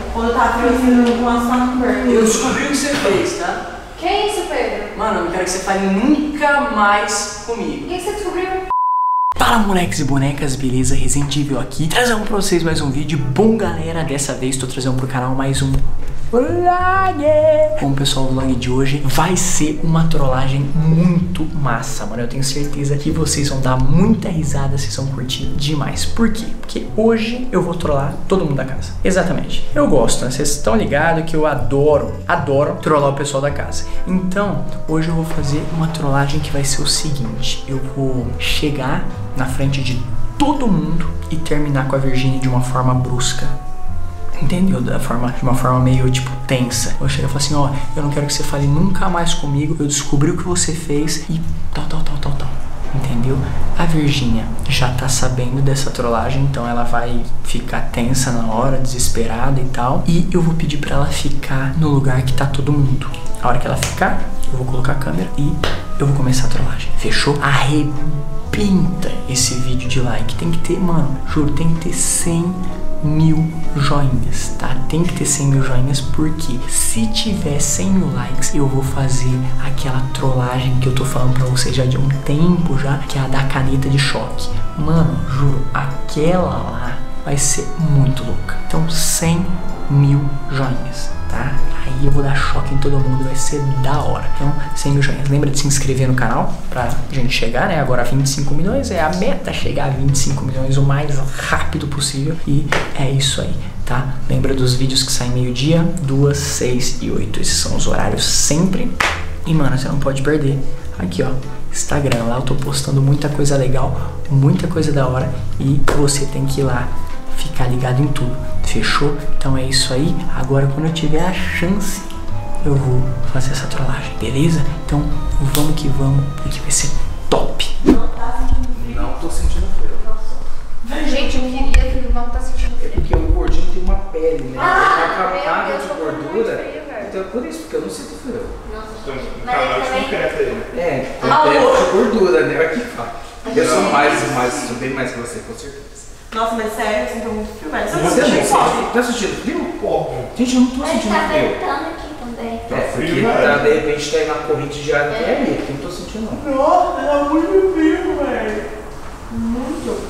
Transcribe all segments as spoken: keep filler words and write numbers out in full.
Quando tá frio, assim, com as quatro. Eu descobri o que você fez, tá? Que é isso, Pedro? Mano, eu não quero que você fale nunca mais comigo. O que você descobriu? Fala, moleques e bonecas, beleza? Resident Evil aqui, trazendo pra vocês mais um vídeo. Bom, galera, dessa vez tô trazendo pro canal mais um vlog. Bom, pessoal, o vlog de hoje vai ser uma trollagem muito massa, mano. Eu tenho certeza que vocês vão dar muita risada, vocês vão curtir demais. Por quê? Porque hoje eu vou trollar todo mundo da casa. Exatamente. Eu gosto, né? Vocês estão ligados que eu adoro, adoro trollar o pessoal da casa. Então, hoje eu vou fazer uma trollagem que vai ser o seguinte. Eu vou chegar na frente de todo mundo e terminar com a Virgínia de uma forma brusca. Entendeu? Da forma, de uma forma meio, tipo, tensa. Eu chego e falo assim, ó, eu não quero que você fale nunca mais comigo, eu descobri o que você fez e tal, tal, tal, tal, tal. Entendeu? A Virgínia já tá sabendo dessa trollagem, então ela vai ficar tensa na hora, desesperada e tal. E eu vou pedir pra ela ficar no lugar que tá todo mundo. A hora que ela ficar, eu vou colocar a câmera e eu vou começar a trollagem. Fechou? Arrebenta esse vídeo de like. Tem que ter, mano, juro, tem que ter cem mil joinhas, tá? Tem que ter cem mil joinhas, porque se tiver cem mil likes, eu vou fazer aquela trollagem que eu tô falando pra vocês já de um tempo já, que é a da caneta de choque. Mano, juro, aquela lá vai ser muito louca. Então, cem mil joinhas, tá? Aí eu vou dar choque em todo mundo, vai ser da hora. Então, cem mil joinhas. Lembra de se inscrever no canal pra gente chegar, né? Agora a vinte e cinco milhões, é a meta chegar a vinte e cinco milhões o mais rápido possível. E é isso aí, tá? Lembra dos vídeos que saem meio-dia, duas, seis e oito. Esses são os horários sempre. E, mano, você não pode perder. Aqui, ó, Instagram. Lá eu tô postando muita coisa legal, muita coisa da hora. E você tem que ir lá ficar ligado em tudo, fechou? Então é isso aí. Agora, quando eu tiver a chance, eu vou fazer essa trollagem, beleza? Então vamos que vamos, porque vai ser top. Não tô sentindo frio. Gente, eu queria que ele não tá sentindo É frio. porque o gordinho tem uma pele, né? Ah, Tá meu camada Deus, de eu tô muito gordura. frio, velho. Então é por isso, porque eu não sinto frio. Canal de concreto aí. É, tem Ah, pele louco. de gordura, né? Aqui fala. Eu sou mais, mais, sou bem mais que você, com certeza. Nossa, mas sério, eu sinto muito frio, velho. Você não Você sente não fome? sente? Tá sentindo frio? Óbvio. Gente, eu não tô Mas sentindo tá frio. ventando aqui também. É, porque frio, tá, velho. de repente tá aí na corrente de ar até aí, porque eu não tô sentindo não. Nossa, tá muito frio, velho. Muito.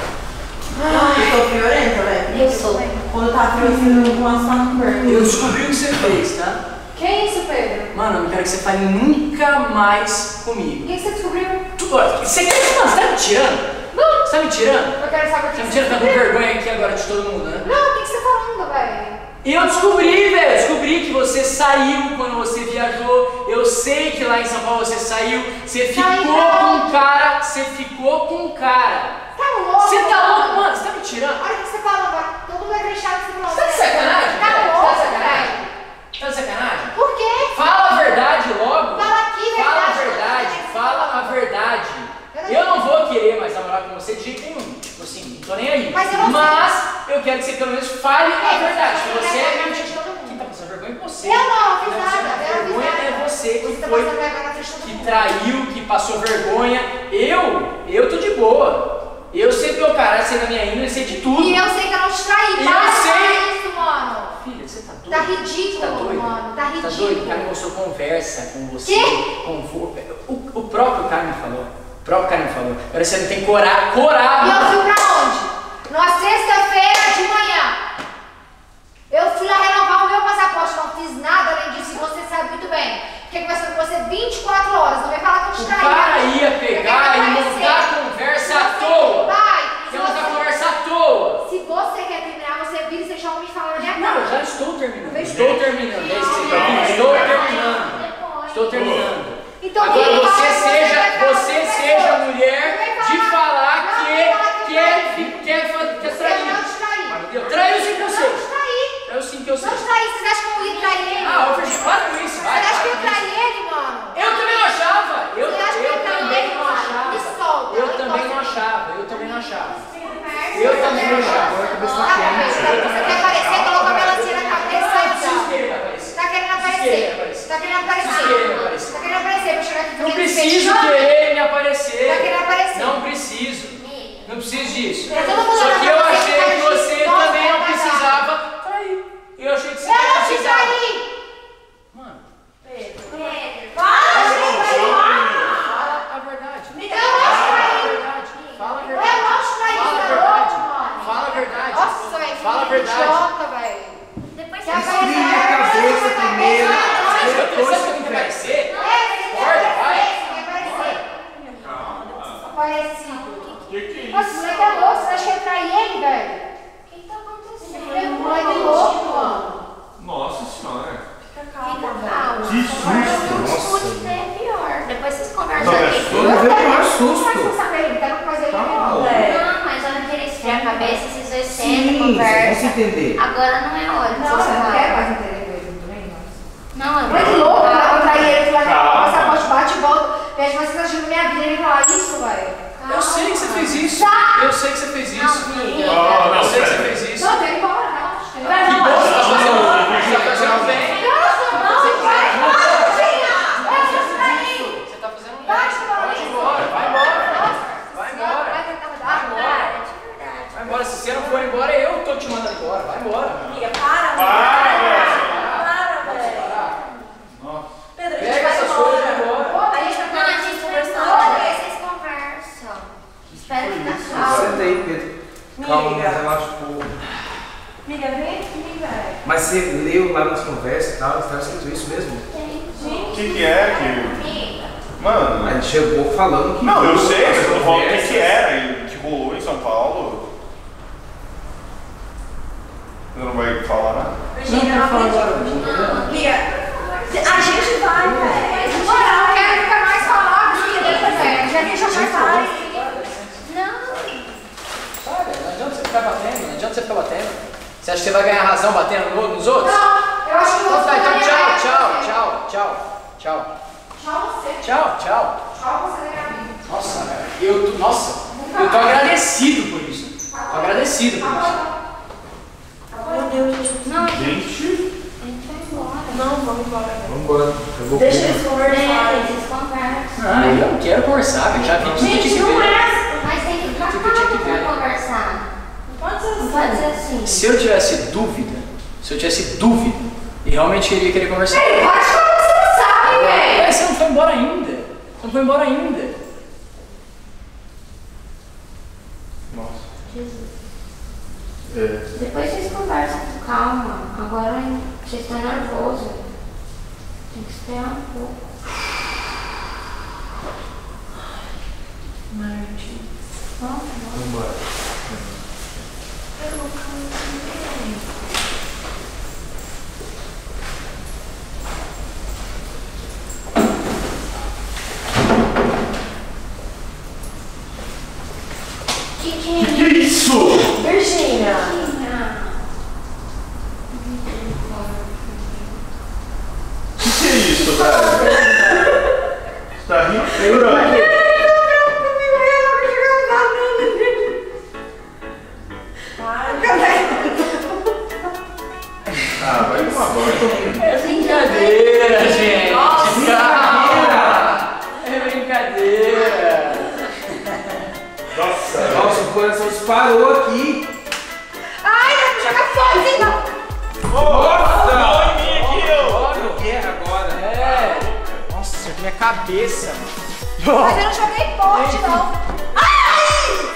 Ah, eu sou friorenta, velho. Eu sou. Quando tá frio, assim, com as quatro. Eu descobri o que você fez, tá? Que é isso, Pedro? Mano, eu não quero que você fale nunca mais O comigo. que você descobriu? Tu, você quer, mano, você tá me tirando? Não. Você tá me tirando? Eu quero saber o Você que tá me você tirando, tá com descobriu. vergonha aqui agora de todo mundo, né? Não, o que você tá falando, velho? E eu descobri, velho, descobri que você saiu quando você viajou. Eu sei que lá em São Paulo você saiu. Você ficou Saiu. com um cara, você ficou com um cara. Tá louco? Você tá louco, mano? Você tá me tirando? Olha o que você falou, vai. Todo mundo vai acreditar que você falou. Você tá de sacanagem? Tá velho? louco, Você tá de sacanagem? velho. Você tá de sacanagem? Por quê? Fala a verdade logo. Fala aqui, Fala a verdade. verdade, fala a verdade. Eu não vou querer mais namorar com você de jeito nenhum. Tipo assim, não tô nem aí. Mas eu não Mas eu quero que você pelo menos fale a É, verdade. você Que tá você é passando mentira. vergonha na frente de todo mundo. Quem tá passando vergonha é você. Eu não, fiz Quem tá nada, passando eu não fiz vergonha nada. é você que Você tá foi. passando vergonha na frente de todo Que mundo. traiu, que passou vergonha. Eu, eu tô de boa. Eu sei do meu caráter, sei da minha índole, sei de tudo. E eu sei que eu não te traí. E Para eu com sei- isso, mano. Filha, você tá doido? Tá ridículo, Tá doido? mano. Tá Tá ridículo. doido? O cara me mostrou conversa com você. Quê? Com vo- o, o próprio cara me falou. O próprio cara me falou. Agora você não tem coragem. Coragem. E eu fui pra onde? Numa sexta-feira de manhã. Eu fui lá renovar o meu passaporte, não fiz nada além disso e você sabe muito bem. Fiquei conversando com você vinte e quatro horas, não vai falar que eu te O traí. cara né? ia Eu pegar quero e aparecer. montar conversa à Você toa. Vai. Quer Se montar você- conversa à toa. Se você quer terminar, você vira e você chama me falar na minha Não, eu cara. já estou terminando. Vejo- Estou terminando. É isso que você tá Não, ouvindo? não, Estou não, terminando. não. Estou terminando. Então, Agora quem você fala, seja, vai falar, você vai seja falar. mulher Não vai de falar. falar Não, que vai falar que quer, traí. quer, fa- quer Você trair. não te traí. Eu traio sim que eu Não sei. te traí. Eu sim que eu sei. Não te traí. Vocês acham que eu ia trair ele? Ah, ô Virgínia, para com isso, vai. Você acha para que eu com isso. traí ele, mano? Eu também não achava. Eu, Você acha que eu eu traí também ele, não mano? achava. Me solta. Eu Não também não importa. achava. Eu também não achava. Eu também não achava. Agora a cabeça Tá tá bom, quente. tá bom. Você quer aparecer? Coloca a melancia na cabeça e Preciso tchau. que ele vai aparecer. Tá querendo Preciso que ele vai aparecer. aparecer. Tá querendo Preciso que ele vai aparecer. aparecer. Tá querendo aparecer pra chegar aqui Não e verdade. Nossa, velho. Fala a verdade. Idiota, velho. Depois Que você aparece- a cabeça primeiro. Depois você tem que aparecer. Acorda, vai. Parecido. Que que é Nossa, isso? esse moleque é louco, você acha que ia trair ele, velho? O que tá acontecendo? Ele é um moleque louco, mano. Nossa senhora. Fica calma. Que susto. Não escute, é pior. Depois vocês conversam aqui. Eu não vejo o maior susto. Mas não sabe ele, tá com coisa aí. Calma. Não, mas a hora que ele esfria a cabeça, vocês dois sentam, Sim, vocês vão se conversam. entender. Agora não é hora. Não, vocês eu não falam. quero mais entender coisa também, não. Não, eu Moleque louco, cara, eu traí ele, fui lá Calma. com o passaporte, bate e volta. Pede, mas você tá achando na minha vida, ele falar isso, velho. Eu sei que você fez isso. Eu sei que você fez isso. Não, amiga. Oh, não, Eu sei que você sério. fez isso. Não, tem que ir embora, não. Ele vai Que bom, embora. você tá fazendo, você tá fazendo bem. Nossa, não, vai embora, Tina. Vai, você tá aí. Você tá fazendo bem. Vai, Tina, Pode ir embora, vai embora. Vai embora. Vai tentar mudar. Vai embora. De verdade. Vai embora. Se você não for embora, eu tô te mandando embora. Vai embora. Amiga, para, Para, velho. para, velho. Pedro, a gente Pega vai essas coisas e vai embora. embora. A gente vai Não, a embora, gente vai conversando. embora, aí vocês conversam. Espero que tá suave. Senta aí, Pedro. Calma, Amiga. relaxa um pouco. Amiga, vem aqui, velho. Mas você leu lá nas conversas e tal, estava escrito isso mesmo? O que que é que... Amiga. Mano... A gente chegou falando que... Não, eu sei, as mas eu não falo o que conversas- que era e que rolou em São Paulo. Você não vai falar nada? Virgínia, não acredito. Amiga, a gente vai, velho. Bora, eu quero ficar mais falado do que ele, velho. Já deixa eu Vai. Não. Sabe, não adianta você ficar batendo, não adianta você ficar batendo. Você acha que você vai ganhar razão batendo no- nos outros? Não, eu acho que eu vou Então tá, ficar então na minha tchau, vida. tchau, tchau, tchau, tchau. Tchau você. Tchau, tchau. Tchau você da minha vida. Nossa, velho, eu tô, nossa, eu tô agradecido por isso. Tô agradecido por isso. Meu Deus, gente. Não, Gente... a gente vai embora. Não, vamos embora, velho. Vamos embora. Eu vou Deixa comer. eles É, conversarem. vocês conversam. Ah, eu não quero conversar, velho, já vi tudo que Gente, tinha que não ver. é. Mas tem que ficar Tudo que eu tinha calmo que ver. pra conversar. Não pode ser Não pode assim. ser assim. Se eu tivesse dúvida, se eu tivesse dúvida e realmente queria querer conversar. Ei, pode falar que você não sabe, velho. Mas você não foi embora ainda. Você não foi embora ainda. Nossa. Jesus. É. Depois vocês conversam com calma. Agora vocês estão nervosos. Tem que esperar um pouco. Martin. Vamos, vamos. Vamos embora. Eu vou Que que é Que que é isso? Virgínia. Que que é isso, velho? Você tá rindo? Chorando? Ah, vai tomar banho. É brincadeira, gente. Nossa, Calma. É brincadeira. Nossa, Nossa, o coração disparou aqui. Ai, vai me jogar fora, hein, não. Nossa! Olha em mim aqui, ó! Eu quero agora. É. Nossa, minha cabeça. Mas eu não joguei forte, não. Ai!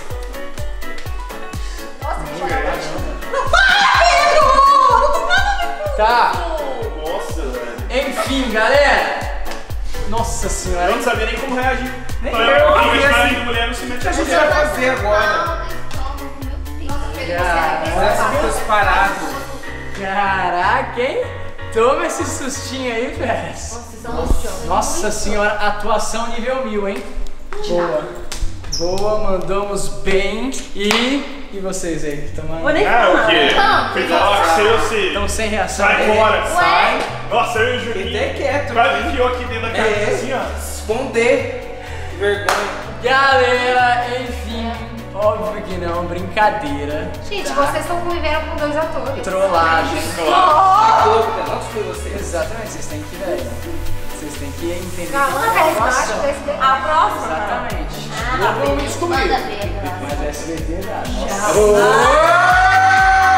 Nossa, me jogar forte. Não para, Pedro! Não tô falando. Tá. Nossa, velho. Enfim, galera. Nossa Eu senhora. não sabia nem como reagir. Nem Falei, eu, "Ah, eu mas fiquei marido assim. e mulher não se mete O que a gente a vai fazer agora? Nossa, Pedro, Ah, você Parece que ficou disparado. Caraca, hein? Toma esse sustinho aí, Pérez. Nossa senhora, atuação nível mil, hein? Boa. Boa, mandamos bem. E. E vocês aí? Estão Vou nem Ah, o falar. quê? Não, Fui falar que você, você. Estão sem reação? Sai né? fora. Ué? Nossa, eu e o Fiquei Juninho. até quieto. Quase enfiou aqui dentro da casa É. assim, ó. Esconder. Que vergonha. Galera, enfim, óbvio que não, brincadeira. Gente, tá? vocês estão convivendo com dois atores. Trollagem. Claro. Tá louca, não foi você. Exatamente, vocês têm que, velho. Vocês têm que entender. Calma, que é uma carismático atuação. desse daí. A próxima. Exatamente. Ah, Eu vou me descobrir. manda ver, Graça. Mas S B T dá. Já.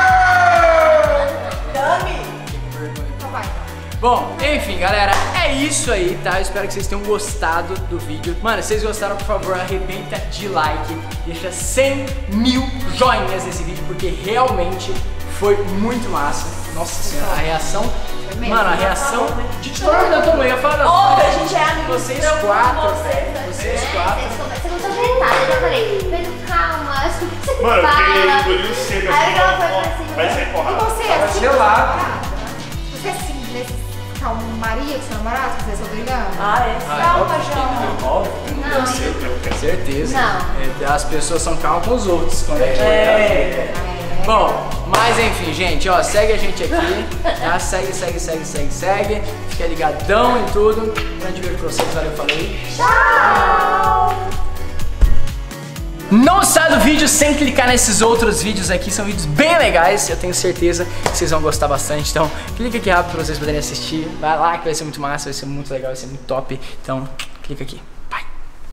Nossa. Dami. Então vai. Bom, enfim, galera, é isso. isso aí, tá? Eu espero que vocês tenham gostado do vídeo. Mano, se vocês gostaram, por favor, arrebenta de like. Deixa cem mil joinhas nesse vídeo, porque realmente foi muito massa. Nossa senhora, a reação... Mano, a reação de todo mundo da tua mãe. Eu falo, Outra, a gente é amigo. vocês quatro, velho. Vocês quatro. Você não tá detalhe, eu já falei, Pedro, calma, acho que você Mano, fala. porque ele engoliu seco. Aí ela foi pra cima. Vai ser E porrada. você é Tava assim? gelado. Você é assim, nesse calmaria com seu namorado, que vocês estão brigando? Ah, é? Calma, João. Óbvio, Não. com certeza. Não. É, as pessoas são calmas com os outros. Quando é. É. Bom, mas enfim, gente, ó, segue a gente aqui, tá? Segue, segue, segue, segue, segue. Fica ligadão em tudo. Grande beijo pra vocês, valeu, falei. Tchau! Não sai do vídeo sem clicar nesses outros vídeos aqui, são vídeos bem legais, eu tenho certeza que vocês vão gostar bastante. Então, clica aqui rápido pra vocês poderem assistir. Vai lá que vai ser muito massa, vai ser muito legal, vai ser muito top. Então, clica aqui.